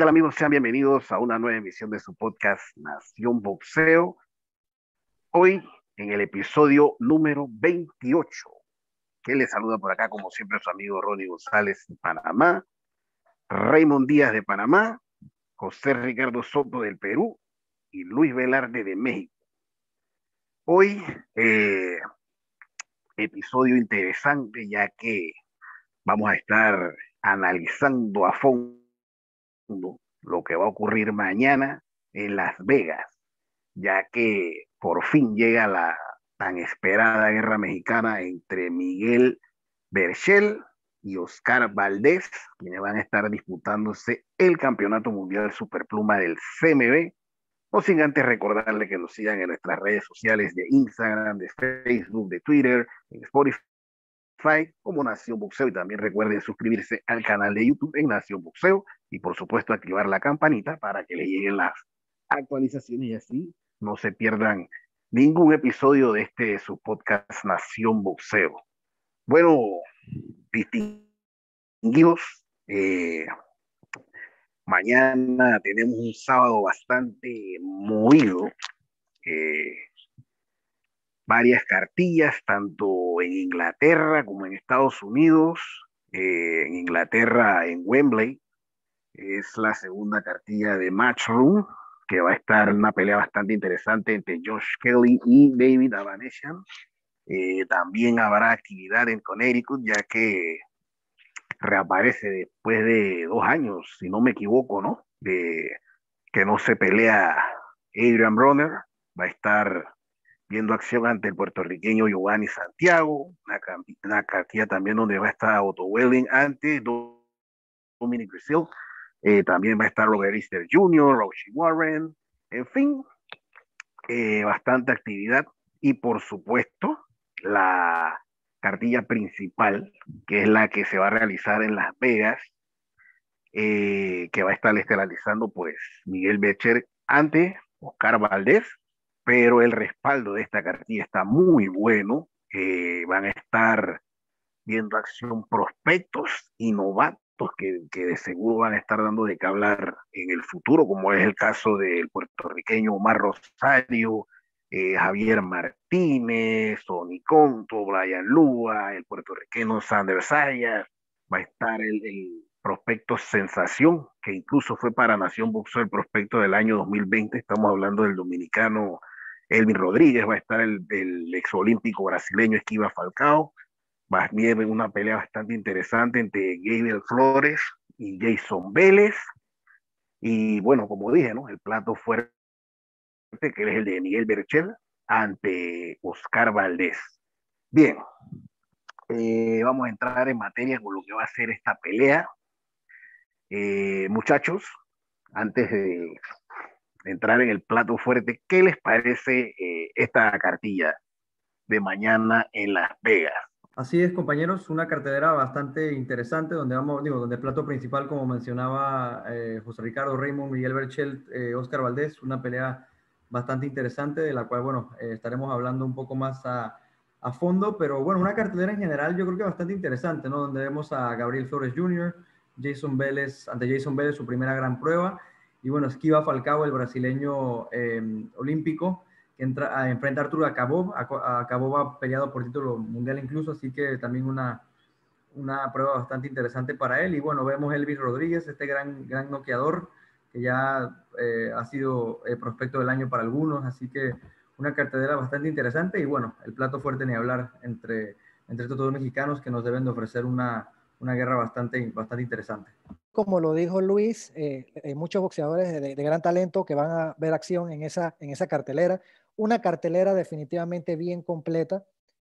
tal amigos? Sean bienvenidos a una nueva emisión de su podcast Nación Boxeo. Hoy en el episodio número 28, que les saluda por acá como siempre su amigo Ronnie González de Panamá, Raymond Díaz de Panamá, José Ricardo Soto del Perú y Luis Velarde de México. Hoy episodio interesante ya que vamos a estar analizando a fondo lo que va a ocurrir mañana en Las Vegas, ya que por fin llega la tan esperada guerra mexicana entre Miguel Berchelt y Oscar Valdés, quienes van a estar disputándose el Campeonato Mundial Superpluma del CMB. No sin antes recordarle que nos sigan en nuestras redes sociales de Instagram, de Facebook, de Twitter, en Spotify, como Nación Boxeo, y también recuerden suscribirse al canal de YouTube en Nación Boxeo y por supuesto activar la campanita para que le lleguen las actualizaciones y así no se pierdan ningún episodio de su podcast Nación Boxeo. Bueno, distinguidos, mañana tenemos un sábado bastante movido, eh, varias cartillas, tanto en Inglaterra como en Estados Unidos. En Inglaterra, en Wembley, es la segunda cartilla de Matchroom, que va a estar una pelea bastante interesante entre Josh Kelly y David Avanesyan. También habrá actividad en Connecticut, ya que reaparece después de 2 años, si no me equivoco, ¿no? De que no se pelea Adrian Broner. Va a estar viendo acción ante el puertorriqueño Giovanni Santiago, una cartilla también donde va a estar Otto Welling ante Dominic Brazil. También va a estar Robert Easter Jr., Rauchi Warren, en fin, bastante actividad. Y por supuesto, la cartilla principal, que es la que se va a realizar en Las Vegas, que va a estar estelarizando pues Miguel Berchelt ante Oscar Valdés, pero el respaldo de esta cartilla está muy bueno. Van a estar viendo acción prospectos y novatos que de seguro van a estar dando de qué hablar en el futuro, como es el caso del puertorriqueño Omar Rosario, Javier Martínez, Tony Conto, Brian Lua, el puertorriqueño Sander Sayas. Va a estar el prospecto Sensación, que incluso fue para Nación Boxeo el prospecto del año 2020. Estamos hablando del dominicano Elvin Rodríguez. Va a estar el exolímpico brasileño Esquiva Falcao. Va a haber una pelea bastante interesante entre Gabriel Flores y Jason Vélez. Y bueno, como dije, ¿no? El plato fuerte, que es el de Miguel Berchelt ante Oscar Valdés. Bien, vamos a entrar en materia con lo que va a ser esta pelea. Muchachos, antes de entrar en el plato fuerte, ¿qué les parece esta cartilla de mañana en Las Vegas? Así es, compañeros, una cartelera bastante interesante donde donde el plato principal, como mencionaba José Ricardo, Raymond, Miguel Berchelt, Oscar Valdés, una pelea bastante interesante de la cual, estaremos hablando un poco más a fondo, pero bueno, una cartelera en general yo creo que bastante interesante, ¿no? Donde vemos a Gabriel Flores Jr., ante Jason Vélez, su primera gran prueba, y bueno, Esquiva Falcao, el brasileño olímpico, que enfrenta a Arturo Acabó. Acabó va peleado por título mundial incluso, así que también una prueba bastante interesante para él. Y bueno, vemos a Elvis Rodríguez, este gran noqueador, que ya ha sido prospecto del año para algunos, así que una cartelera bastante interesante. Y bueno, el plato fuerte ni hablar entre estos dos mexicanos que nos deben de ofrecer una guerra bastante interesante. Como lo dijo Luis, muchos boxeadores de gran talento que van a ver acción en esa cartelera. Una cartelera definitivamente bien completa,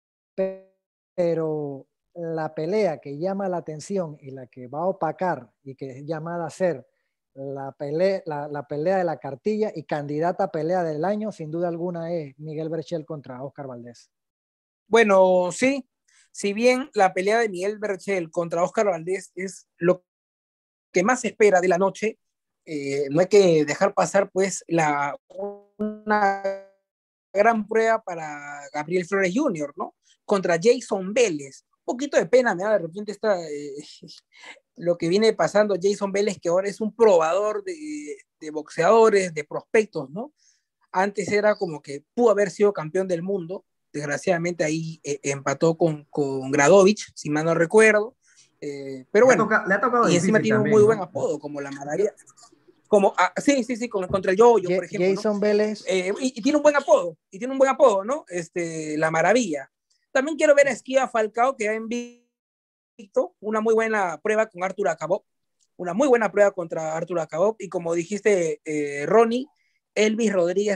pero la pelea que llama la atención y la que va a opacar y que es llamada a ser la pelea de la cartilla y candidata a pelea del año, sin duda alguna, es Miguel Berchelt contra Oscar Valdés. Bueno, sí, si bien la pelea de Miguel Berchelt contra Oscar Valdés es lo que más se espera de la noche, no hay que dejar pasar pues una gran prueba para Gabriel Flores Jr., ¿no? Contra Jason Vélez. Un poquito de pena me da de repente lo que viene pasando Jason Vélez, que ahora es un probador de boxeadores, de prospectos, ¿no? Antes era como que pudo haber sido campeón del mundo, desgraciadamente ahí empató con Gradovich, si mal no recuerdo, pero bueno, le ha tocado y encima difícil tiene un también, muy buen ¿no? apodo, como la maravilla, como, sí, contra el Yoyo, por ejemplo, Jason ¿no? Vélez. Y tiene un buen apodo, ¿no? La maravilla. También quiero ver a Esquiva Falcao, que ha invicto, una muy buena prueba con Artur Acabov, una muy buena prueba contra Artur Acabov, y como dijiste, Ronnie, Elvis Rodríguez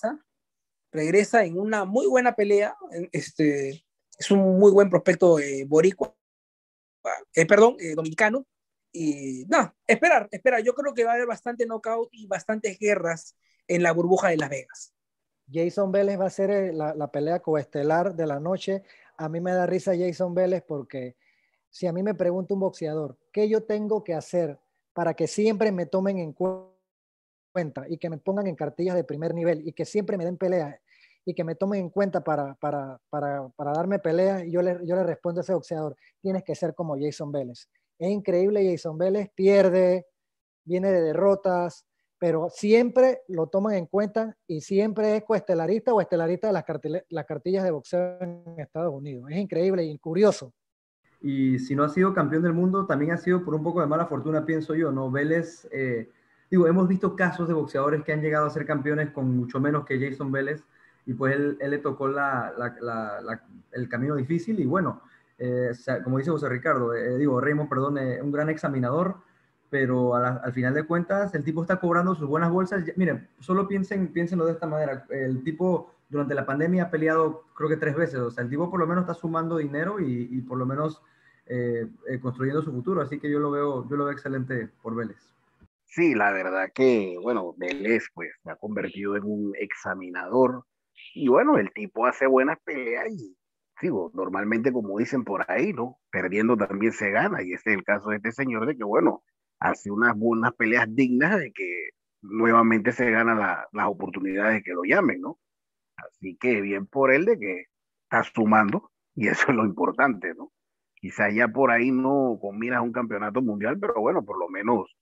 regresa en una muy buena pelea, es un muy buen prospecto boricua, dominicano, y no, esperar, yo creo que va a haber bastante knockout y bastantes guerras en la burbuja de Las Vegas. Jason Vélez va a ser la pelea coestelar de la noche. A mí me da risa Jason Vélez porque si a mí me pregunta un boxeador, ¿qué yo tengo que hacer para que siempre me tomen en cuenta y que me pongan en cartillas de primer nivel y que siempre me den peleas y que me tomen en cuenta para darme peleas? Y yo le respondo a ese boxeador, tienes que ser como Jason Vélez. Es increíble, Jason Vélez pierde, viene de derrotas, pero siempre lo toman en cuenta y siempre es coestelarista o estelarista de las cartillas de boxeo en Estados Unidos. Es increíble y curioso. Y si no ha sido campeón del mundo, también ha sido por un poco de mala fortuna, pienso yo, ¿no? Vélez, hemos visto casos de boxeadores que han llegado a ser campeones con mucho menos que Jason Vélez, y pues él le tocó el camino difícil, y bueno, como dice José Ricardo, Raymond, perdón, un gran examinador, pero al final de cuentas, el tipo está cobrando sus buenas bolsas. Miren, solo piénsenlo de esta manera, el tipo durante la pandemia ha peleado creo que 3 veces, o sea, el tipo por lo menos está sumando dinero y por lo menos construyendo su futuro, así que yo lo veo excelente por Vélez. Sí, la verdad que, bueno, Vélez pues se ha convertido en un examinador y bueno, el tipo hace buenas peleas y digo, normalmente como dicen por ahí, ¿no? Perdiendo también se gana y ese es el caso de este señor de que, bueno, hace unas buenas peleas dignas de que nuevamente se ganan las oportunidades de que lo llamen, ¿no? Así que bien por él de que está sumando y eso es lo importante, ¿no? Quizás ya por ahí no combinas un campeonato mundial, pero bueno, por lo menos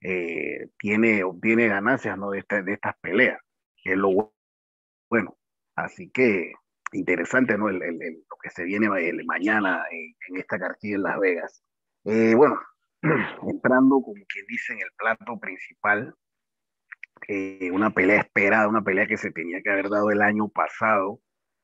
obtiene ganancias, ¿no? De estas peleas, que es lo bueno. Así que interesante, ¿no? Lo que se viene mañana en esta cartilla en Las Vegas. Bueno, entrando como quien dice en el plato principal, una pelea esperada, una pelea que se tenía que haber dado el año pasado,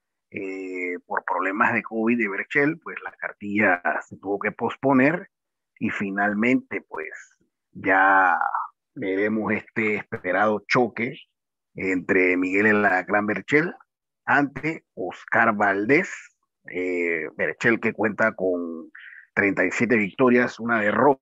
por problemas de COVID de Berchel, pues la cartilla se tuvo que posponer y finalmente pues ya veremos este esperado choque entre Miguel el Alacrán Berchel ante Oscar Valdés. Berchel que cuenta con 37 victorias, una derrota,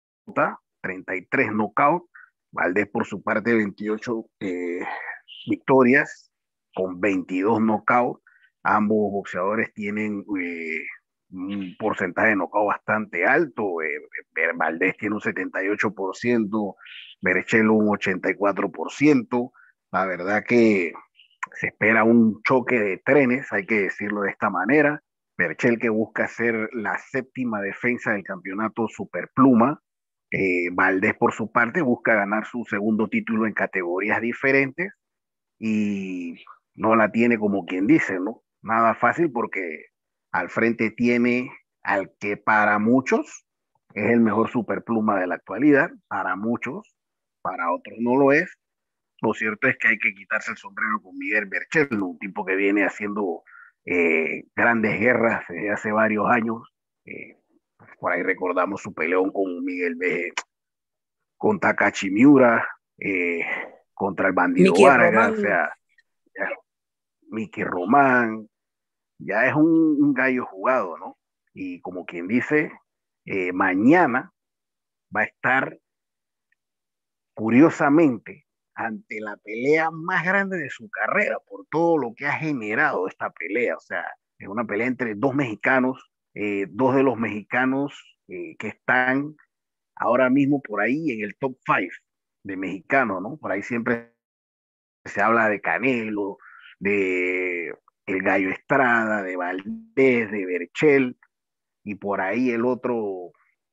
33 knockouts. Valdés por su parte 28 victorias con 22 knockouts. Ambos boxeadores tienen un porcentaje de knockout bastante alto. Valdés tiene un 78%, Berchel un 84%. La verdad que se espera un choque de trenes, hay que decirlo de esta manera. Berchel que busca ser la séptima defensa del campeonato Superpluma. Valdés por su parte busca ganar su segundo título en categorías diferentes y no la tiene como quien dice, ¿no? Nada fácil porque al frente tiene al que para muchos es el mejor superpluma de la actualidad, para muchos, para otros no lo es. Lo cierto es que hay que quitarse el sombrero con Miguel Berchel, ¿no? Un tipo que viene haciendo grandes guerras desde hace varios años. Eh, por ahí recordamos su peleón con con Takashi Miura, eh, contra el bandido Mickey Vargas, o Román, sea, ya, Mickey Román, ya es un gallo jugado, ¿no? Y como quien dice, mañana va a estar curiosamente ante la pelea más grande de su carrera por todo lo que ha generado esta pelea. O sea, es una pelea entre dos mexicanos, dos de los mexicanos que están ahora mismo por ahí en el top 5 de mexicanos, ¿no? Por ahí siempre se habla de Canelo, de el Gallo Estrada, de Valdés, de Berchel, y por ahí el otro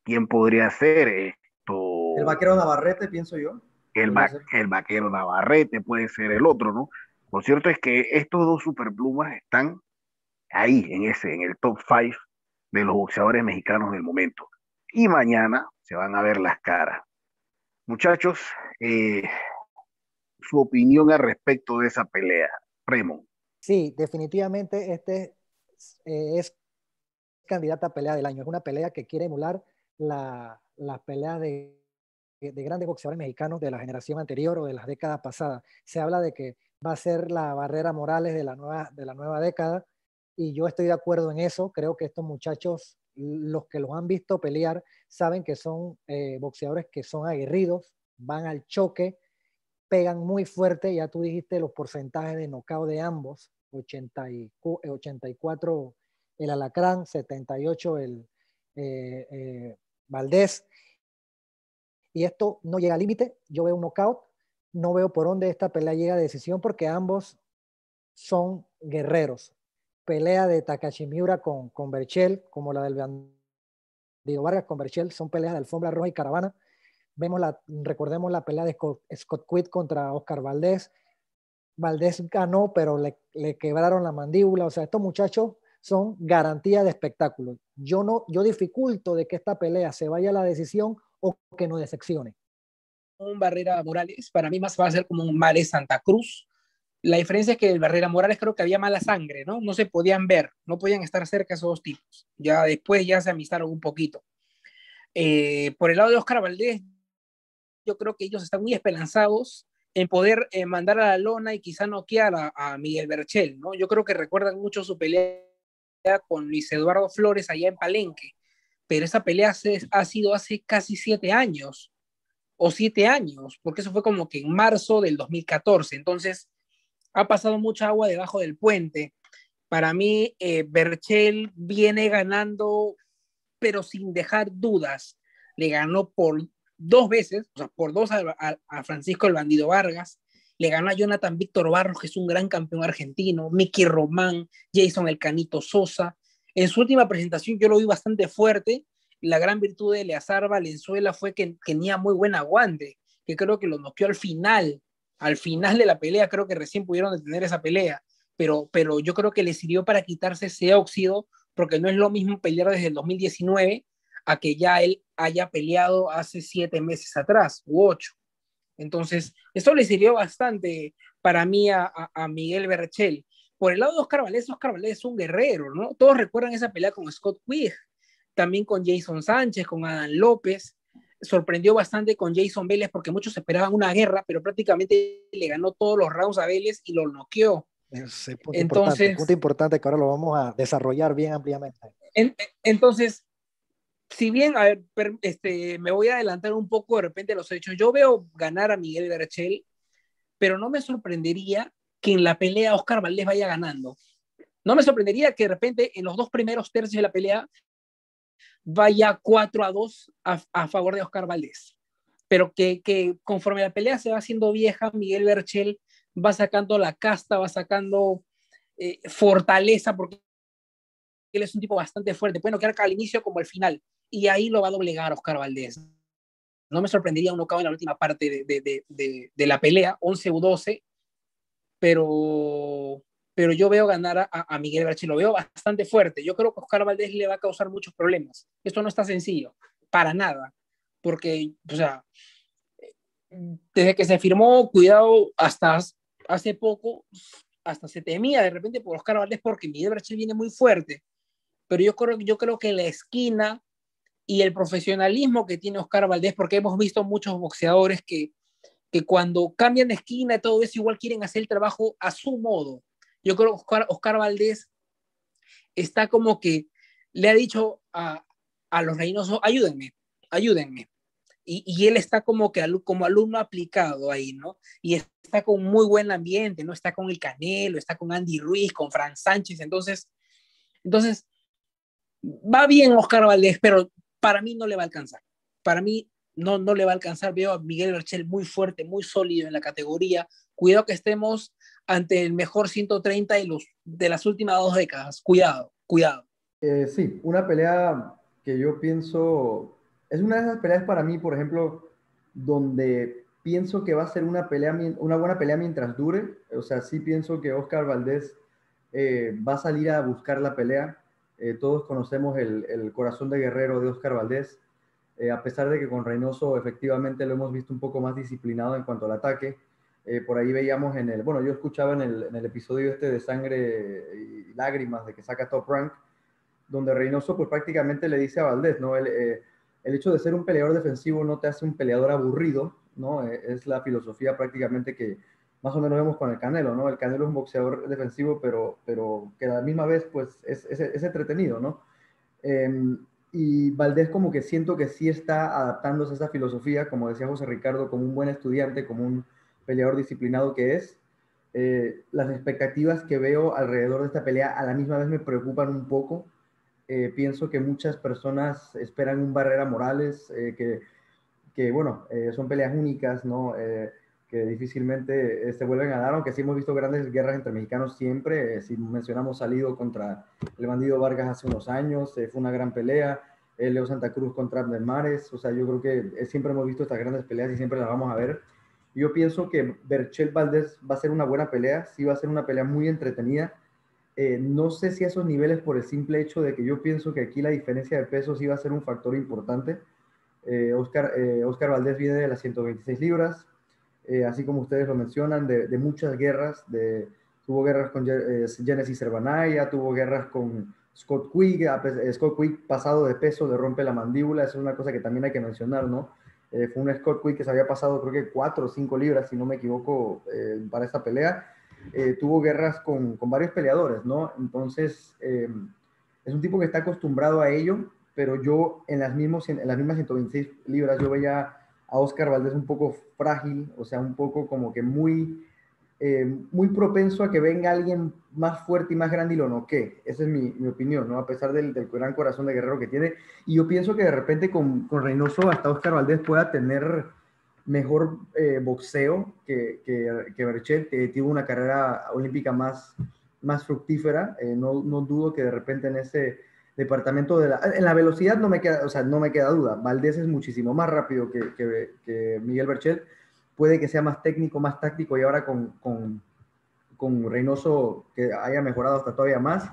¿Quién podría ser esto? El vaquero Navarrete, pienso yo. Podría ser. El vaquero Navarrete puede ser el otro, ¿no? Lo cierto es que estos dos superplumas están ahí, en el top 5 de los boxeadores mexicanos del momento. Y mañana se van a ver las caras. Muchachos, su opinión al respecto de esa pelea, Raymond. Sí, definitivamente es candidata a pelea del año. Es una pelea que quiere emular las peleas de grandes boxeadores mexicanos de la generación anterior o de las décadas pasadas. Se habla de que va a ser la Barrera Morales de la nueva década, y yo estoy de acuerdo en eso. Creo que estos muchachos, los que los han visto pelear, saben que son boxeadores que son aguerridos, van al choque, pegan muy fuerte. Ya tú dijiste los porcentajes de knockout de ambos: 84 el Alacrán, 78 el Valdés. Y esto no llega al límite. Yo veo un knockout, no veo por dónde esta pelea llega a decisión, porque ambos son guerreros. Pelea de Takashi Miura con Berchel, como la del Bandido Vargas con Berchel, son peleas de alfombra roja y caravana. Recordemos la pelea de Scott Quigg contra Oscar Valdés. Valdés ganó, pero le quebraron la mandíbula. O sea, estos muchachos son garantía de espectáculo. Yo dificulto de que esta pelea se vaya a la decisión o que nos decepcione. Un Barrera Morales, para mí más va a ser como un Mare Santa Cruz. La diferencia es que el Barrera Morales creo que había mala sangre, ¿no? No se podían ver, no podían estar cerca esos dos tipos. Ya después ya se amistaron un poquito. Por el lado de Oscar Valdés, yo creo que ellos están muy esperanzados en poder mandar a la lona y quizá noquear a Miguel Berchel, ¿no? Yo creo que recuerdan mucho su pelea con Luis Eduardo Flores allá en Palenque, pero esa pelea ha sido hace casi 7 años, o 7 años, porque eso fue como que en marzo del 2014. Entonces ha pasado mucha agua debajo del puente. Para mí, Berchel viene ganando, pero sin dejar dudas. Le ganó por 2 veces, o sea, por 2 a Francisco el Bandido Vargas. Le ganó a Jonathan Víctor Barros, que es un gran campeón argentino, Mickey Román, Jason El Canito Sosa. En su última presentación yo lo vi bastante fuerte. La gran virtud de Eleazar Valenzuela fue que tenía muy buen aguante, que creo que lo noqueó al final de la pelea. Creo que recién pudieron detener esa pelea, pero yo creo que le sirvió para quitarse ese óxido, porque no es lo mismo pelear desde el 2019 a que ya él haya peleado hace 7 meses atrás u 8. Entonces, esto le sirvió bastante para mí a Miguel Berchel. Por el lado de Oscar Valdés es un guerrero, ¿no? Todos recuerdan esa pelea con Scott Quigg, también con Jason Sánchez, con Adán López. Sorprendió bastante con Jason Vélez, porque muchos esperaban una guerra, pero prácticamente le ganó todos los rounds a Vélez y lo noqueó. Ese punto importante que ahora lo vamos a desarrollar bien ampliamente. Entonces, si bien, a ver, me voy a adelantar un poco de repente los hechos, yo veo ganar a Miguel Berchel, pero no me sorprendería que en la pelea Oscar Valdés vaya ganando. No me sorprendería que de repente en los 2 primeros tercios de la pelea vaya 4-2 a favor de Oscar Valdés. Pero que conforme la pelea se va haciendo vieja, Miguel Berchel va sacando la casta, va sacando fortaleza, porque él es un tipo bastante fuerte. Puede noquear al inicio como al final, y ahí lo va a doblegar Oscar Valdés. No me sorprendería un knockout en la última parte de la pelea, 11-12, pero yo veo ganar a Miguel Berchel, lo veo bastante fuerte. Yo creo que Oscar Valdés le va a causar muchos problemas. Esto no está sencillo, para nada, porque, o sea, desde que se firmó, cuidado, hasta hace poco, hasta se temía de repente por Oscar Valdés, porque Miguel Berchel viene muy fuerte, pero yo creo que la esquina y el profesionalismo que tiene Oscar Valdés, porque hemos visto muchos boxeadores que cuando cambian de esquina y todo eso, igual quieren hacer el trabajo a su modo. Yo creo que Oscar Valdés está como que le ha dicho a los Reynoso, ayúdenme. Y él está como que como alumno aplicado ahí, ¿no? Y está con muy buen ambiente, ¿no? Está con el Canelo, está con Andy Ruiz, con Fran Sánchez. Entonces va bien Oscar Valdés, pero para mí no le va a alcanzar. Para mí no le va a alcanzar. Veo a Miguel Berchel muy fuerte, muy sólido en la categoría. Cuidado que estemos ante el mejor 130 de las últimas 2 décadas. Cuidado. Sí, una pelea que yo pienso Es una de esas peleas para mí, por ejemplo, donde pienso que va a ser una pelea, una buena pelea mientras dure. O sea, sí pienso que Oscar Valdés va a salir a buscar la pelea. Todos conocemos el corazón de guerrero de Oscar Valdés. A pesar de que con Reynoso efectivamente lo hemos visto un poco más disciplinado en cuanto al ataque. Por ahí veíamos bueno, yo escuchaba en el episodio este de Sangre y Lágrimas de que saca Top Rank, donde Reynoso pues prácticamente le dice a Valdés, ¿no? El hecho de ser un peleador defensivo no te hace un peleador aburrido, ¿no? Es la filosofía prácticamente que más o menos vemos con el Canelo, ¿no? El Canelo es un boxeador defensivo, pero que a la misma vez pues es entretenido, ¿no? Eh, y Valdés como que siento que sí está adaptándose a esa filosofía, como decía José Ricardo, como un buen estudiante, como un peleador disciplinado que es. Las expectativas que veo alrededor de esta pelea a la misma vez me preocupan un poco. Pienso que muchas personas esperan un Barrera Morales, bueno, son peleas únicas, ¿no? Que difícilmente se vuelven a dar, aunque sí hemos visto grandes guerras entre mexicanos siempre. Si mencionamos Salido contra el Bandido Vargas hace unos años, fue una gran pelea. Leo Santa Cruz contra Abner Mares, o sea, yo creo que siempre hemos visto estas grandes peleas y siempre las vamos a ver. Yo pienso que Berchel Valdés va a ser una buena pelea, sí va a ser una pelea muy entretenida. No sé si a esos niveles por el simple hecho de que yo pienso que aquí la diferencia de pesos sí va a ser un factor importante. Oscar Valdés viene de las 126 libras, así como ustedes lo mencionan, de muchas guerras. Tuvo guerras con Genesis Cervanaya, tuvo guerras con Scott Quigg. Scott Quigg pasado de peso le rompe la mandíbula, eso es una cosa que también hay que mencionar, ¿no? Fue un Scott Quigg que se había pasado creo que 4 o 5 libras, si no me equivoco, para esta pelea. Tuvo guerras con varios peleadores, ¿no? Entonces, es un tipo que está acostumbrado a ello, pero yo en las mismas 126 libras yo veía a Oscar Valdés un poco frágil, o sea, un poco como que muy propenso a que venga alguien más fuerte y más grande y lo noquee. Esa es mi opinión, ¿no? A pesar del gran corazón de guerrero que tiene. Y yo pienso que de repente con Reynoso hasta Oscar Valdés pueda tener mejor boxeo que Berchelt, que tuvo una carrera olímpica más fructífera. No dudo que de repente en ese departamento en la velocidad no me queda, o sea, no me queda duda. Valdés es muchísimo más rápido que Miguel Berchelt. Puede que sea más técnico, más táctico y ahora con Reynoso que haya mejorado hasta todavía más.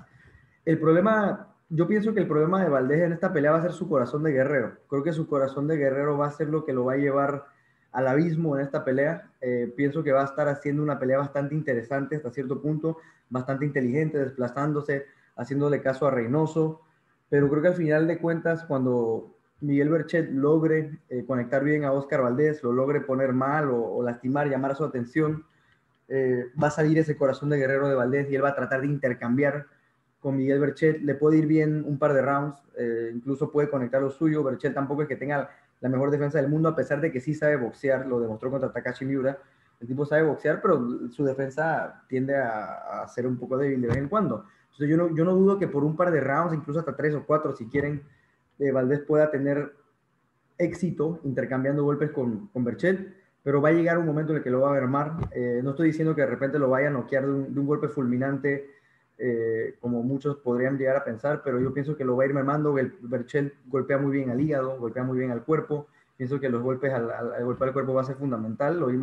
Yo pienso que el problema de Valdés en esta pelea va a ser su corazón de guerrero. Creo que su corazón de guerrero va a ser lo que lo va a llevar al abismo en esta pelea. Pienso que va a estar haciendo una pelea bastante interesante hasta cierto punto, bastante inteligente, desplazándose, haciéndole caso a Reynoso. Pero creo que al final de cuentas, cuando Miguel Berchelt logre conectar bien a Oscar Valdés, lo logre poner mal o lastimar, llamar a su atención, va a salir ese corazón de guerrero de Valdés y él va a tratar de intercambiar con Miguel Berchelt. Le puede ir bien un par de rounds, incluso puede conectar lo suyo. Berchelt tampoco es que tenga la mejor defensa del mundo, a pesar de que sí sabe boxear, lo demostró contra Takashi Miura. El tipo sabe boxear, pero su defensa tiende a ser un poco débil de vez en cuando. Entonces yo no dudo que por un par de rounds, incluso hasta 3 o 4, si quieren, Valdés pueda tener éxito intercambiando golpes con Berchelt, pero va a llegar un momento en el que lo va a mermar. No estoy diciendo que de repente lo vaya a noquear de un golpe fulminante, como muchos podrían llegar a pensar, pero yo pienso que lo va a ir mermando. Berchelt golpea muy bien al hígado, golpea muy bien al cuerpo. Pienso que los golpes al golpear al cuerpo va a ser fundamental. Lo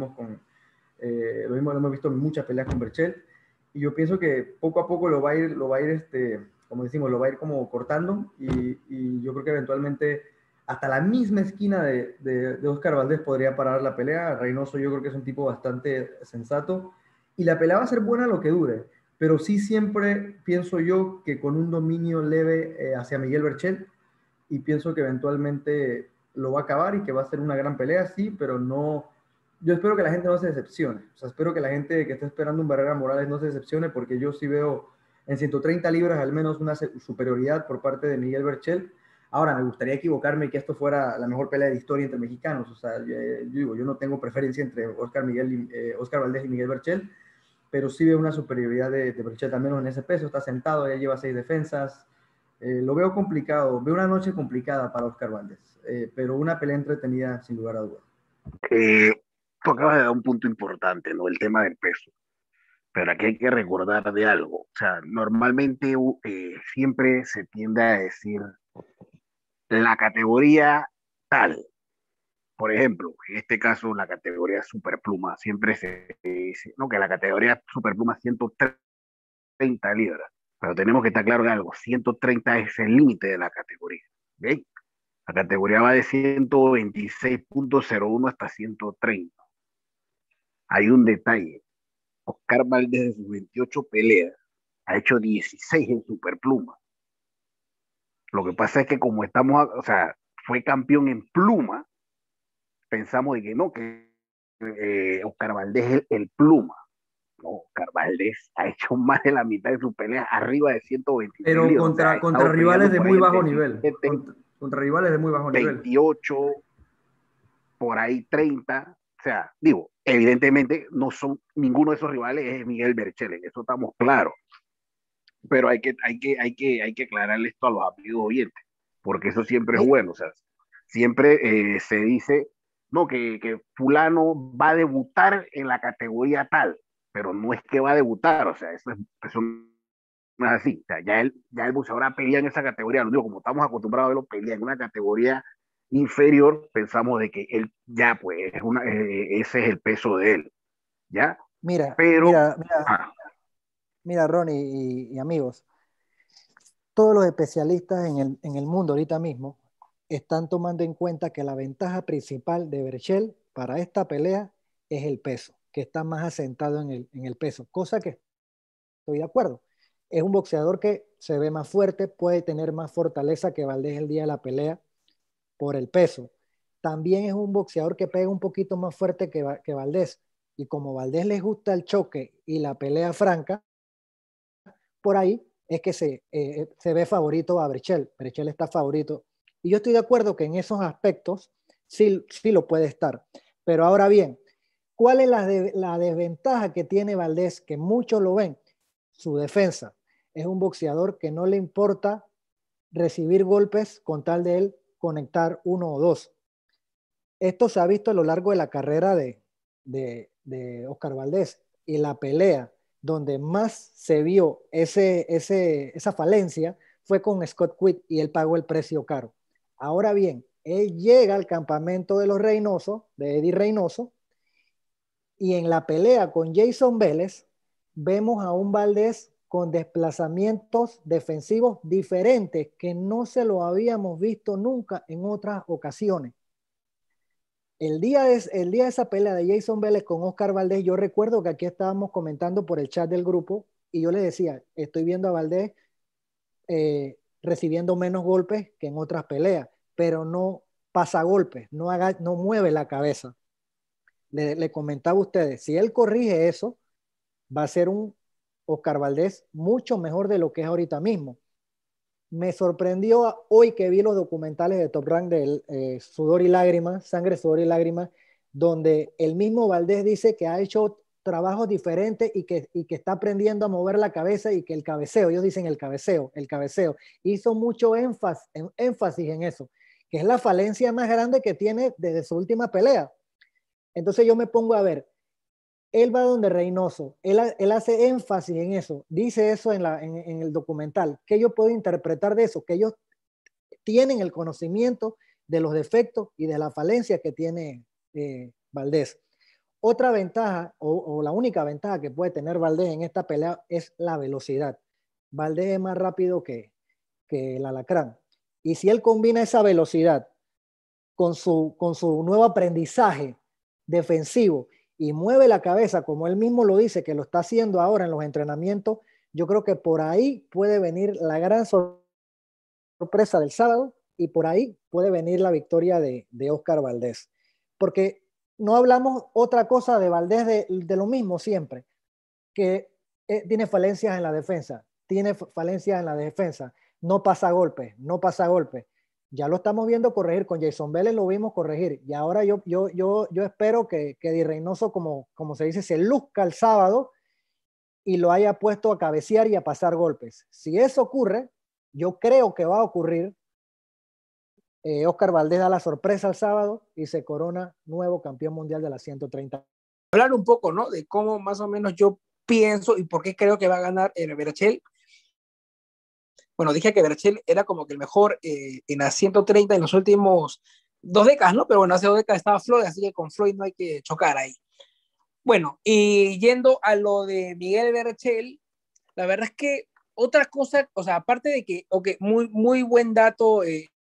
lo hemos visto en muchas peleas con Berchelt. Y yo pienso que poco a poco lo va a ir como decimos, lo va a ir como cortando. Y yo creo que eventualmente hasta la misma esquina de Oscar Valdés podría parar la pelea. Reynoso yo creo que es un tipo bastante sensato. Y la pelea va a ser buena lo que dure. Pero sí siempre pienso yo que con un dominio leve hacia Miguel Berchelt. Y pienso que eventualmente lo va a acabar y que va a ser una gran pelea, sí, pero no. Yo espero que la gente no se decepcione. O sea, espero que la gente que está esperando un Barrera Morales no se decepcione, porque yo sí veo en 130 libras al menos una superioridad por parte de Miguel Berchelt. Ahora, me gustaría equivocarme y que esto fuera la mejor pelea de historia entre mexicanos. O sea, yo no tengo preferencia entre Oscar Valdés y Miguel Berchelt, pero sí veo una superioridad de Berchelt, al menos en ese peso. Está sentado, ya lleva 6 defensas. Lo veo complicado, veo una noche complicada para Oscar Valdés, pero una pelea entretenida sin lugar a dudas. Tú acabas de dar un punto importante, ¿no? El tema del peso. Pero aquí hay que recordar de algo. O sea, normalmente siempre se tiende a decir la categoría tal. Por ejemplo, en este caso, la categoría superpluma, siempre se dice, no, que la categoría superpluma es 130 libras, pero tenemos que estar claro en algo, 130 es el límite de la categoría, ¿ok? La categoría va de 126.01 hasta 130. Hay un detalle, Oscar Valdés de sus 28 peleas ha hecho 16 en superpluma. Lo que pasa es que como estamos, o sea, fue campeón en pluma, pensamos de que no, que Oscar Valdés es el pluma. No, Oscar Valdés ha hecho más de la mitad de sus peleas arriba de 126 Pero libras. O sea, ha contra estado rivales peleando de por muy ahí bajo entre nivel. 17, Contra rivales de muy bajo nivel. 28, por ahí 30. O sea, digo, evidentemente no son, ninguno de esos rivales es Miguel Berchelt, eso estamos claros. Pero hay que aclararle esto a los amigos oyentes, porque eso siempre es bueno. O sea, siempre se dice, no, que fulano va a debutar en la categoría tal, pero no es que va a debutar, o sea, eso no es así. O sea, ya el boxeador ha peleado en esa categoría, lo digo, como estamos acostumbrados a verlo pelear en una categoría inferior, pensamos de que él ya, pues, ese es el peso de él, ¿ya? Mira, Pero, mira, mira, mira, Ronnie y amigos, todos los especialistas en el mundo ahorita mismo están tomando en cuenta que la ventaja principal de Berchelt para esta pelea es el peso, que está más asentado en el peso, cosa que estoy de acuerdo. Es un boxeador que se ve más fuerte, puede tener más fortaleza que Valdés el día de la pelea por el peso. También es un boxeador que pega un poquito más fuerte que Valdés. Y como Valdés les gusta el choque y la pelea franca, por ahí es que se ve favorito a Berchelt. Berchelt está favorito. Y yo estoy de acuerdo que en esos aspectos sí lo puede estar. Pero ahora bien, ¿cuál es la desventaja que tiene Valdés? Que muchos lo ven. Su defensa. Es un boxeador que no le importa recibir golpes con tal de él conectar uno o dos. Esto se ha visto a lo largo de la carrera de Oscar Valdés, y la pelea donde más se vio esa falencia fue con Scott Quitt, y él pagó el precio caro. Ahora bien, él llega al campamento de los Reynoso, de Eddie Reynoso, y en la pelea con Jason Vélez vemos a un Valdés con desplazamientos defensivos diferentes que no se lo habíamos visto nunca en otras ocasiones. El día de esa pelea de Jason Vélez con Oscar Valdés, yo recuerdo que aquí estábamos comentando por el chat del grupo y yo le decía, estoy viendo a Valdés recibiendo menos golpes que en otras peleas, pero no pasa golpes, no mueve la cabeza. Le comentaba a ustedes, si él corrige eso, va a ser un Oscar Valdés mucho mejor de lo que es ahorita mismo. Me sorprendió hoy que vi los documentales de Top Rank de Sudor y Lágrimas, Sangre, Sudor y Lágrimas, donde el mismo Valdés dice que ha hecho trabajos diferentes y que está aprendiendo a mover la cabeza, y que el cabeceo, ellos dicen el cabeceo, hizo mucho énfasis en eso, que es la falencia más grande que tiene desde su última pelea. Entonces yo me pongo a ver, él va donde Reynoso, él hace énfasis en eso, dice eso en el documental. ¿Qué yo puedo interpretar de eso? Que ellos tienen el conocimiento de los defectos y de la falencia que tiene Valdés. Otra ventaja, o la única ventaja que puede tener Valdés en esta pelea, es la velocidad. Valdés es más rápido que el Alacrán. Y si él combina esa velocidad con su nuevo aprendizaje defensivo y mueve la cabeza, como él mismo lo dice, que lo está haciendo ahora en los entrenamientos, yo creo que por ahí puede venir la gran sorpresa del sábado, y por ahí puede venir la victoria de Oscar Valdés. Porque no hablamos otra cosa de Valdés de lo mismo siempre, que tiene falencias en la defensa, no pasa golpes. Ya lo estamos viendo corregir, con Jason Vélez lo vimos corregir, y ahora yo espero que Di Reynoso, como se dice, se luzca el sábado y lo haya puesto a cabecear y a pasar golpes. Si eso ocurre, yo creo que va a ocurrir, Oscar Valdés da la sorpresa el sábado y se corona nuevo campeón mundial de las 130. Hablar un poco, ¿no? De cómo más o menos yo pienso y por qué creo que va a ganar Berchelt. Bueno, dije que Berchelt era como que el mejor en las 130 en los últimos 2 décadas, ¿no? Pero bueno, hace 2 décadas estaba Floyd, así que con Floyd no hay que chocar ahí. Bueno, y yendo a lo de Miguel Berchel, la verdad es que otra cosa, o sea, aparte de que, ok, muy buen dato,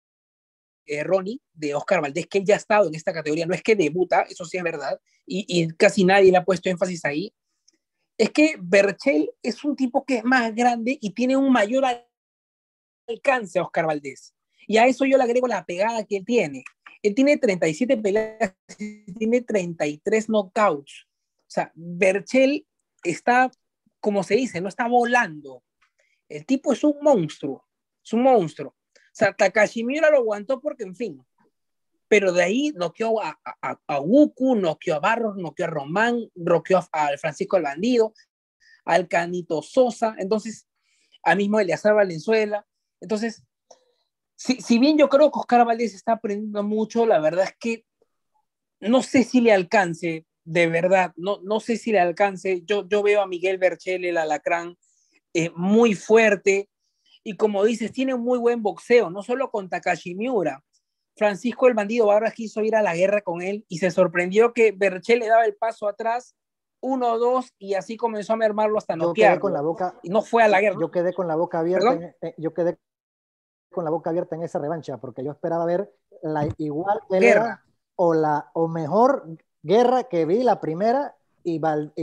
Ronnie, de Oscar Valdés, que él ya ha estado en esta categoría, no es que debuta, eso sí es verdad, y casi nadie le ha puesto énfasis ahí, es que Berchel es un tipo que es más grande y tiene un mayor alcance a Oscar Valdés. Y a eso yo le agrego la pegada que él tiene. Él tiene 37 peleas, tiene 33 knockouts. O sea, Berchel está, como se dice, no está volando. El tipo es un monstruo, es un monstruo. O sea, Takashi Miura lo aguantó porque, en fin, pero de ahí noqueó a Wuku, noqueó a Barros, noqueó a Román, noqueó al Francisco el Bandido, al Canito Sosa, entonces, al mismo Eleazar Valenzuela. Entonces, si bien yo creo que Oscar Valdés está aprendiendo mucho, la verdad es que no sé si le alcance, de verdad, no sé si le alcance. Yo veo a Miguel Berchel, el alacrán, muy fuerte, y como dices, tiene un muy buen boxeo, no solo con Takashi Miura. Francisco el Bandido Barras quiso ir a la guerra con él y se sorprendió que Berchel le daba el paso atrás, 1-2, y así comenzó a mermarlo hasta noquearlo. Y no fue a la guerra. Yo quedé con la boca abierta. Yo quedé con la boca abierta en esa revancha, porque yo esperaba ver la igual pelea o mejor guerra que vi la primera, y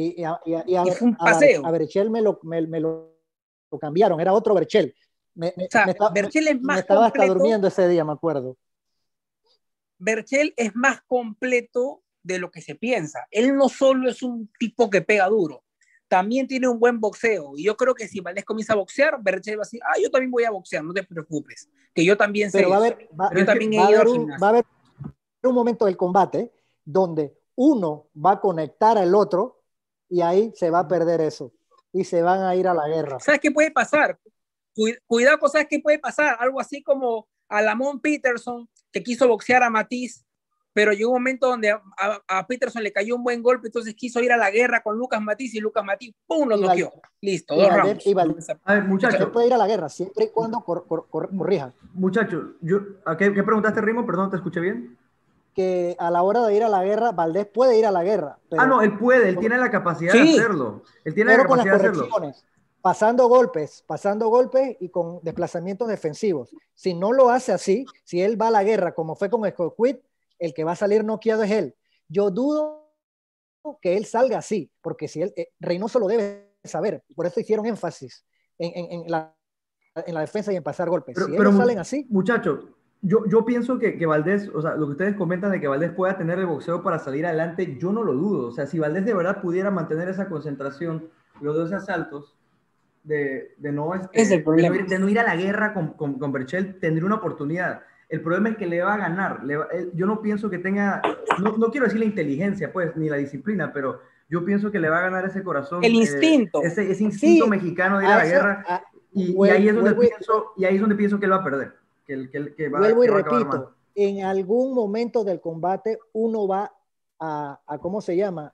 fue un paseo. A Berchel me lo cambiaron, era otro Berchel. Berchel es más me estaba completo, hasta durmiendo ese día, me acuerdo. Berchel es más completo de lo que se piensa. Él no solo es un tipo que pega duro, también tiene un buen boxeo. Y yo creo que si Valdés comienza a boxear, Berchel va a decir, yo también voy a boxear, no te preocupes, que yo también sé. Pero va a haber un momento del combate donde uno va a conectar al otro y ahí se va a perder eso y se van a ir a la guerra. ¿Sabes qué puede pasar? Cuidado con, ¿sabes qué puede pasar? Algo así como a Lamont Peterson, que quiso boxear a Matiz, pero llegó un momento donde a Peterson le cayó un buen golpe, entonces quiso ir a la guerra con Lucas Matiz, y Lucas Matiz, ¡pum!, lo noqueó. Listo, 2 rounds. A ver, muchachos, puede ir a la guerra siempre y cuando corrija. Muchachos, ¿qué preguntaste, Rimo? Perdón, ¿te escuché bien? Que a la hora de ir a la guerra, Valdés puede ir a la guerra. Pero, él puede, él tiene la capacidad de hacerlo. Él tiene la capacidad de hacerlo. Pasando golpes y con desplazamientos defensivos. Si no lo hace así, si él va a la guerra como fue con Scott Quinn, el que va a salir noqueado es él. Yo dudo que él salga así, porque si él, Reynoso lo debe saber, por eso hicieron énfasis en la defensa y en pasar golpes. Pero, si ellos salen así... Muchachos, yo pienso que Valdés, o sea, lo que ustedes comentan de que Valdés pueda tener el boxeo para salir adelante, yo no lo dudo. O sea, si Valdés de verdad pudiera mantener esa concentración, los 12 asaltos, de no ir a la guerra con Berchel, tendría una oportunidad. El problema es que le va a ganar. Yo no pienso que tenga, no quiero decir la inteligencia, pues, ni la disciplina, pero yo pienso que le va a ganar ese corazón. El instinto. Ese instinto mexicano de ir a la guerra. Y ahí es donde pienso que él va a perder. Vuelvo y repito, en algún momento del combate uno va a ¿cómo se llama?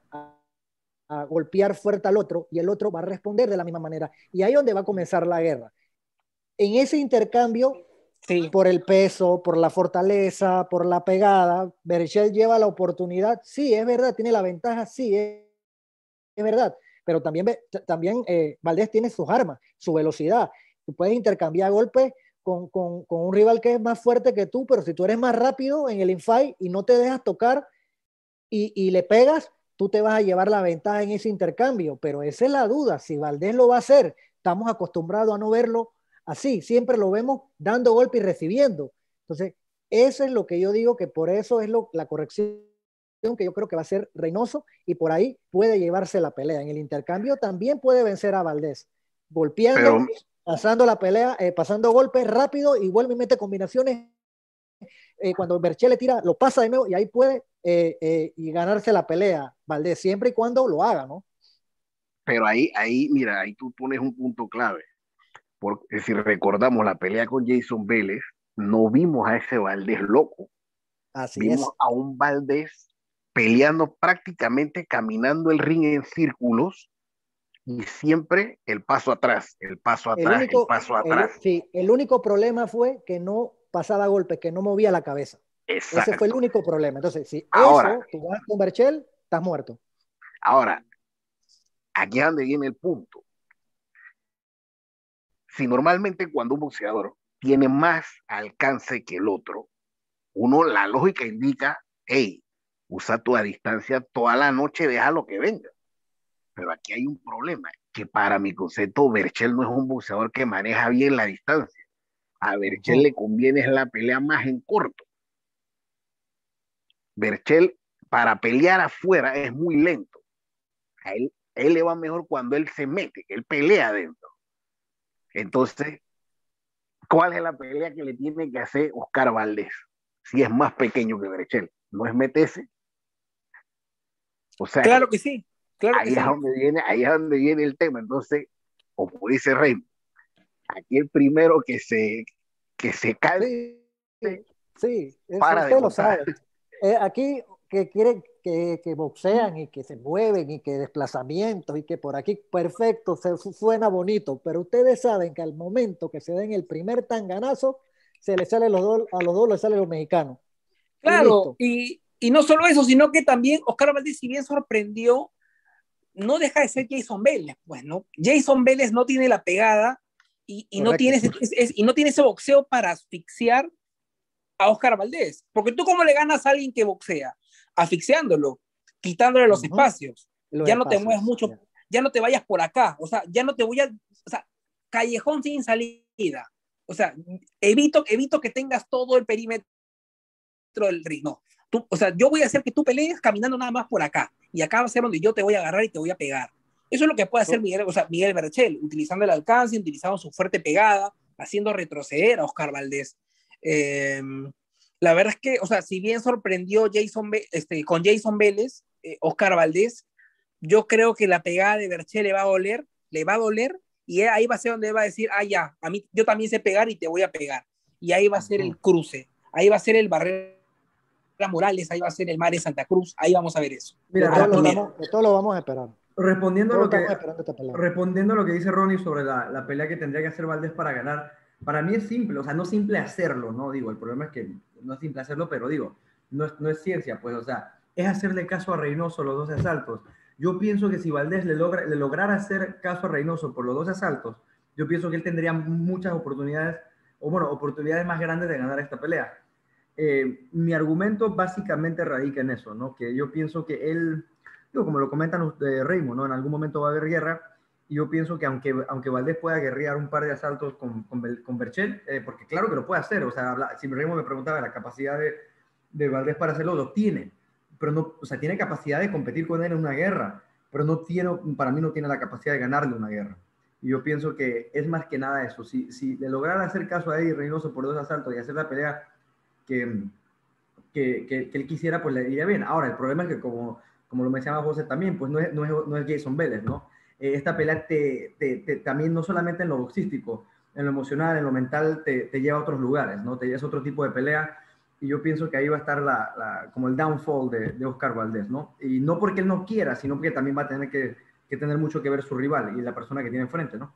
A golpear fuerte al otro, y el otro va a responder de la misma manera. Y ahí es donde va a comenzar la guerra. En ese intercambio, por el peso, por la fortaleza, por la pegada, Berchel lleva la oportunidad. Sí, es verdad, tiene la ventaja, sí, es verdad. Pero también Valdés tiene sus armas, su velocidad. Tú puedes intercambiar golpes con un rival que es más fuerte que tú, pero si tú eres más rápido en el infight y no te dejas tocar y le pegas, tú te vas a llevar la ventaja en ese intercambio. Pero esa es la duda, si Valdés lo va a hacer. Estamos acostumbrados a no verlo así, siempre lo vemos dando golpe y recibiendo. Entonces, eso es lo que yo digo, que por eso es la corrección que yo creo que va a ser Reynoso, y por ahí puede llevarse la pelea. En el intercambio también puede vencer a Valdés, golpeando, pasando la pelea, pasando golpes rápido, y vuelve y mete combinaciones. Cuando Berchel le tira, lo pasa de nuevo, y ahí puede y ganarse la pelea Valdés, siempre y cuando lo haga, ¿no? Pero mira, ahí tú pones un punto clave. Porque si recordamos la pelea con Jason Vélez, no vimos a ese Valdés loco. Vimos a un Valdés peleando, prácticamente caminando el ring en círculos, y siempre el paso atrás. El único problema fue que no pasaba golpes, que no movía la cabeza. Ese fue el Exacto. único problema. Entonces, si Ahora, eso, tú vas con Berchel, estás muerto. ahora, aquí es donde viene el punto. Si normalmente cuando un boxeador tiene más alcance que el otro, uno, la lógica indica, hey, usa tu distancia toda la noche, deja lo que venga. Pero aquí hay un problema, que para mi concepto, Berchel no es un boxeador que maneja bien la distancia. A Berchel Ujú. le conviene es la pelea más en corto. Berchel, para pelear afuera, es muy lento. A él le va mejor cuando él se mete, que él pelea adentro. Entonces, ¿cuál es la pelea que le tiene que hacer Oscar Valdés? Si es más pequeño que Berchel, no es meterse. O sea Claro que que sí, claro que ahí es sí. donde viene, ahí es donde viene el tema. Entonces, como dice Rey, aquí el primero que se calce Sí, sí, eso para de usted lo contar. sabe. Aquí que quieren que boxean y que se mueven y que desplazamientos y que por aquí perfecto, suena bonito, pero ustedes saben que al momento que se den el primer tanganazo, se les sale a los dos les sale los mexicanos. Y Claro, listo. y no solo eso, sino que también Oscar Valdés, si bien sorprendió, no deja de ser Jason Vélez. Bueno, Jason Vélez no tiene la pegada y no tiene Correcto. y no tiene ese boxeo para asfixiar a Oscar Valdés. Porque tú, ¿cómo le ganas a alguien que boxea? Asfixiándolo, quitándole los Ujú. espacios. Los Ya no te mueves espacios. mucho, ya no te vayas por acá. O sea, ya no te voy a. O sea, callejón sin salida. O sea, evito que tengas todo el perímetro del ring. No. Tú, o sea, yo voy a hacer que tú pelees caminando nada más por acá. Y acá va a ser donde yo te voy a agarrar y te voy a pegar. Eso es lo que puede hacer Miguel, o sea, Miguel Berchel, utilizando el alcance, utilizando su fuerte pegada, haciendo retroceder a Oscar Valdés. Eh, la verdad es que, o sea, si bien sorprendió con Jason Vélez, Oscar Valdés, yo creo que la pegada de Berchel le va a doler, y ahí va a ser donde va a decir, ah, ya, a mí yo también sé pegar y te voy a pegar. Y ahí va a ser Ujú. el cruce, ahí va a ser el Barrera Morales, ahí va a ser el Mare Santa Cruz, ahí vamos a ver eso, Mira, a la primera. De todo lo vamos a esperar. respondiendo a Todos lo que, estamos esperando esta pelea. respondiendo a lo que dice Ronnie sobre la pelea que tendría que hacer Valdés para ganar, para mí es simple, o sea, no simple hacerlo, ¿no? Digo, el problema es que no es simple hacerlo, pero digo, no es ciencia, pues, o sea, es hacerle caso a Reynoso los dos asaltos. Yo pienso que si Valdés le lograra hacer caso a Reynoso por los dos asaltos, yo pienso que él tendría muchas oportunidades, o bueno, oportunidades más grandes de ganar esta pelea. Mi argumento básicamente radica en eso, ¿no? Que yo pienso que él, digo, como lo comentan ustedes, Raymond, ¿no? En algún momento va a haber guerra, y yo pienso que aunque Valdés pueda guerrear un par de asaltos con Berchel, porque claro que lo puede hacer, o sea, si Raymond me preguntaba la capacidad de Valdés para hacerlo, lo tiene, pero no, o sea, tiene capacidad de competir con él en una guerra, pero no tiene, para mí no tiene la capacidad de ganarle una guerra. Y yo pienso que es más que nada eso. Si le lograra hacer caso a Eddie Reynoso por dos asaltos y hacer la pelea que, que él quisiera, pues le iría bien. Ahora, el problema es que, como lo mencionaba José también, pues no es Jason Vélez, ¿no? Esta pelea también, no solamente en lo boxístico, en lo emocional, en lo mental, te lleva a otros lugares, ¿no? Te lleva a otro tipo de pelea. Y yo pienso que ahí va a estar como el downfall de Oscar Valdés, ¿no? Y no porque él no quiera, sino porque también va a tener que tener mucho que ver su rival y la persona que tiene enfrente, ¿no?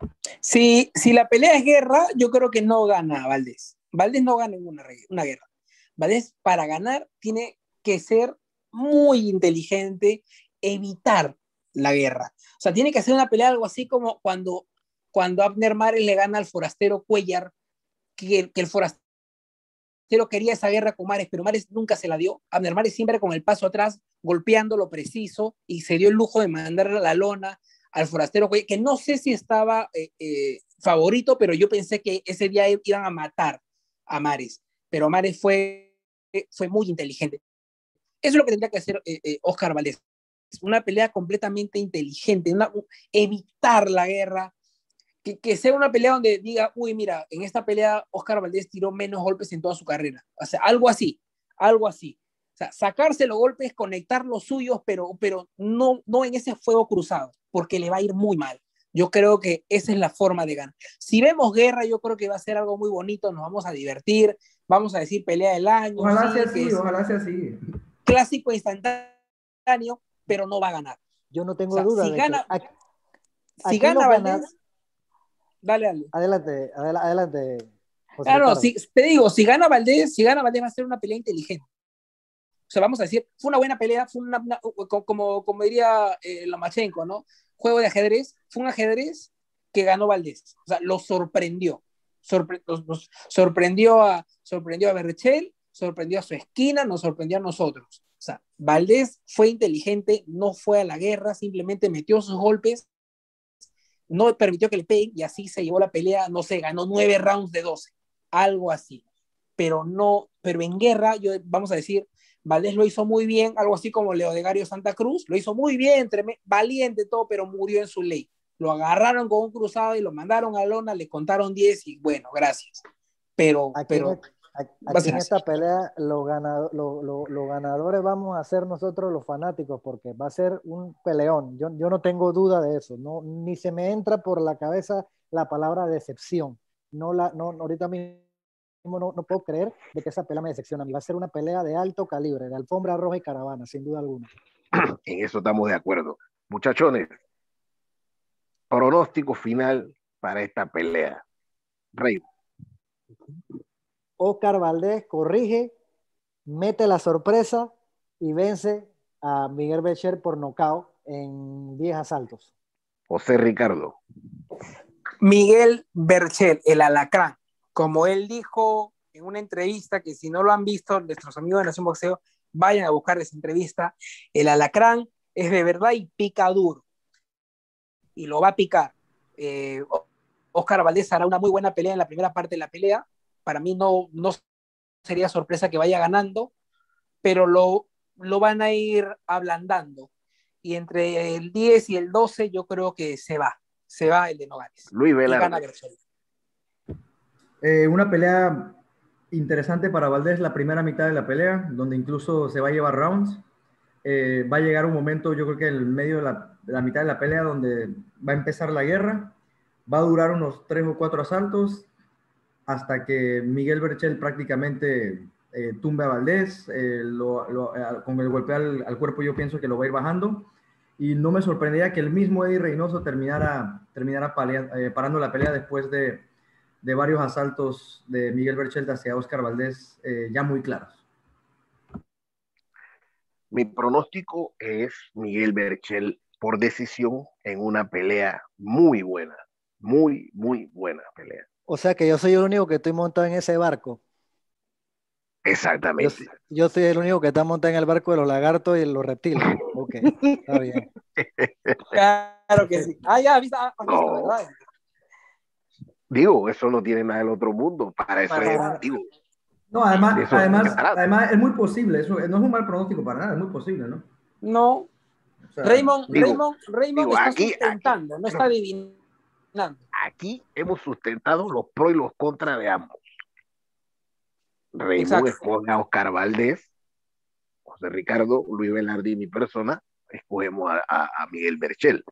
Si la pelea es guerra, yo creo que no gana Valdés. Valdés no gana una guerra. Valdés, para ganar, tiene que ser muy inteligente, evitar la guerra. O sea, tiene que hacer una pelea algo así como cuando Abner Mares le gana al forastero Cuellar, que el forastero quería esa guerra con Mares, pero Mares nunca se la dio. Abner Mares siempre con el paso atrás, golpeando lo preciso, y se dio el lujo de mandarle a la lona al forastero Cuellar, que no sé si estaba favorito, pero yo pensé que ese día iban a matar a Mares, pero Mares fue muy inteligente. Eso es lo que tendría que hacer Oscar Valdés. Una pelea completamente inteligente, evitar la guerra, que sea una pelea donde diga, uy, mira, en esta pelea Oscar Valdés tiró menos golpes en toda su carrera. O sea, algo así, algo así. O sea, sacarse los golpes, conectar los suyos, pero no en ese fuego cruzado, porque le va a ir muy mal. Yo creo que esa es la forma de ganar. Si vemos guerra, yo creo que va a ser algo muy bonito, nos vamos a divertir, vamos a decir pelea del año, Ojalá sea sí, que así, es ojalá sea así. clásico instantáneo, pero no va a ganar. Yo no O tengo sea, duda de que si aquí los gana ganar, Valdés, dale, dale. adelante, adelante. José Claro, Ricardo. si, te digo, si gana Valdés va a ser una pelea inteligente. O sea, vamos a decir, fue una buena pelea, fue como diría Lomachenko, ¿no? Juego de ajedrez, fue un ajedrez que ganó Valdés. O sea, lo sorprendió. Sorprendió a Berchel, sorprendió a su esquina, nos sorprendió a nosotros. O sea, Valdés fue inteligente, no fue a la guerra, simplemente metió sus golpes, no permitió que le peguen y así se llevó la pelea, no sé, ganó 9 rounds de 12, algo así. Pero en guerra, vamos a decir, Valdés lo hizo muy bien, algo así como Leodegario Santa Cruz, lo hizo muy bien, valiente todo, pero murió en su ley. Lo agarraron con un cruzado y lo mandaron a lona, le contaron 10 y bueno, gracias. Pero Aquí en, va a aquí ser en así. esta pelea los ganadores vamos a ser nosotros los fanáticos porque va a ser un peleón. Yo no tengo duda de eso. No, ni se me entra por la cabeza la palabra decepción. Ahorita mismo no puedo creer de que esa pelea me decepciona. Va a ser una pelea de alto calibre, de alfombra roja y caravana, sin duda alguna. En eso estamos de acuerdo. Muchachones, pronóstico final para esta pelea. Rey. Oscar Valdés corrige, mete la sorpresa y vence a Miguel Becher por nocaut en 10 asaltos. José Ricardo. Miguel Berchel, el alacrán, como él dijo en una entrevista, que si no lo han visto, nuestros amigos de Nación Boxeo, vayan a buscar esa entrevista. El alacrán es de verdad y pica duro. Y lo va a picar. Oscar Valdés hará una muy buena pelea en la primera parte de la pelea. Para mí no sería sorpresa que vaya ganando, pero lo van a ir ablandando. Y entre el 10 y el 12 yo creo que se va el de Nogales. Luis Y gana Velarde. Berchel. Una pelea interesante para Valdés, la primera mitad de la pelea, donde incluso se va a llevar rounds. Va a llegar un momento, yo creo que en el medio de la mitad de la pelea, donde va a empezar la guerra. Va a durar unos 3 o 4 asaltos hasta que Miguel Berchel prácticamente tumbe a Valdés. Con el golpe al cuerpo yo pienso que lo va a ir bajando. Y no me sorprendería que el mismo Eddie Reynoso terminara parando la pelea después de varios asaltos de Miguel Berchelt hacia Oscar Valdés ya muy claros. Mi pronóstico es Miguel Berchel por decisión en una pelea muy buena. Muy, muy buena pelea. O sea que yo soy el único que estoy montado en ese barco. Exactamente. Yo soy el único que está montado en el barco de los lagartos y los reptiles. Ok, está bien. Claro que sí. Ya, has visto, No. ¿verdad? Digo, eso no tiene nada del otro mundo. Para eso es, digo. No, además es muy posible, eso no es un mal pronóstico para nada, es muy posible, ¿no? No. O sea, Raymond está aquí, sustentando, no está adivinando. Aquí hemos sustentado los pros y los contras de ambos. Raymond escoge a Oscar Valdés, José Ricardo, Luis Velarde y mi persona escogemos a Miguel Berchel.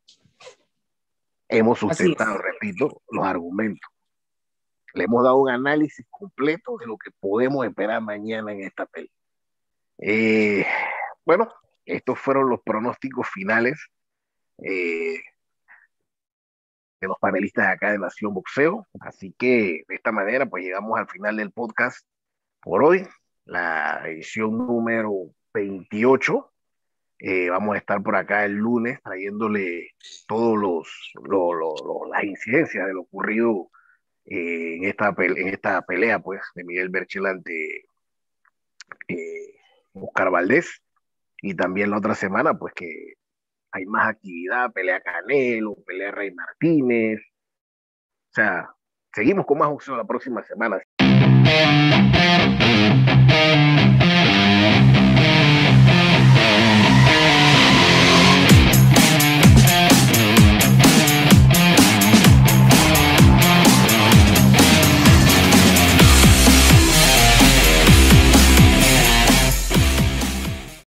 Hemos sustentado, repito, los argumentos. Le hemos dado un análisis completo de lo que podemos esperar mañana en esta pelea. Bueno, estos fueron los pronósticos finales de los panelistas de acá de Nación Boxeo. Así que de esta manera, pues llegamos al final del podcast por hoy, la edición número 28. Vamos a estar por acá el lunes trayéndole todos las incidencias de lo ocurrido en esta pelea pues de Miguel Berchel ante Oscar Valdés, y también la otra semana pues que hay más actividad, pelea Canelo, pelea Rey Martínez, o sea, seguimos con más boxeo la próxima semana.